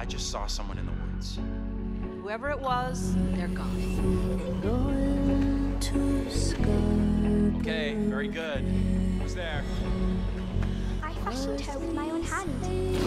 just saw someone in the woods. Whoever it was, they're gone. Going to school. Okay, very good. Who's there? I fashioned her with my own hand.